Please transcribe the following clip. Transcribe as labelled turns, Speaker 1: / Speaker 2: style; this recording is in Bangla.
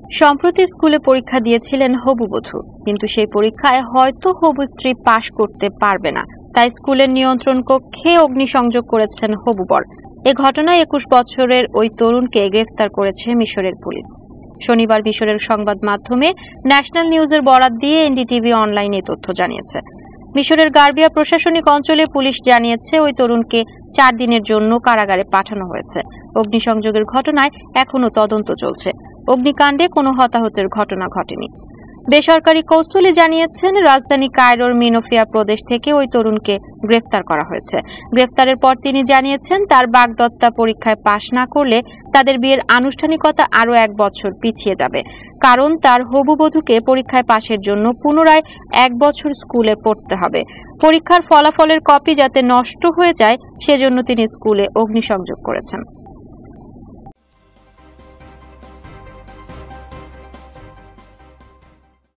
Speaker 1: সম্প্রতি স্কুলে পরীক্ষা দিয়েছিলেন হবুবধূ, কিন্তু সেই পরীক্ষায় হয়তো হবু স্ত্রী পাশ করতে পারবে না, তাই স্কুলের নিয়ন্ত্রণ কক্ষে অগ্নিসংযোগ করেছেন হবু বর। এ ঘটনায় 21 বছরের ওই তরুণকে গ্রেফতার করেছে মিশরের পুলিশ। শনিবার মিশরের সংবাদ মাধ্যমে ন্যাশনাল নিউজের বরাত দিয়ে এনডিটিভি অনলাইনে তথ্য জানিয়েছে। মিশরের গার্বিয়া প্রশাসনিক অঞ্চলে পুলিশ জানিয়েছে ওই তরুণকে 4 দিনের জন্য কারাগারে পাঠানো হয়েছে। অগ্নিসংযোগের ঘটনায় এখনো তদন্ত চলছে। অগ্নিকাণ্ডে কোনো হতাহতের ঘটনা ঘটেনি। বেসরকারি কৌঁসুলি জানিয়েছেন, রাজধানী কায়রোর মিনোফিয়া প্রদেশ থেকে ওই তরুণকে গ্রেফতার করা হয়েছে। গ্রেফতারের পর তিনি জানিয়েছেন, তার বাগদত্তা পরীক্ষায় পাশ না করলে তাদের বিয়ের আনুষ্ঠানিকতা আরও 1 বছর পিছিয়ে যাবে, কারণ তার হবুবধূকে পরীক্ষায় পাশের জন্য পুনরায় 1 বছর স্কুলে পড়তে হবে। পরীক্ষার ফলাফলের কপি যাতে নষ্ট হয়ে যায় সেজন্য তিনি স্কুলে অগ্নিসংযোগ করেছেন।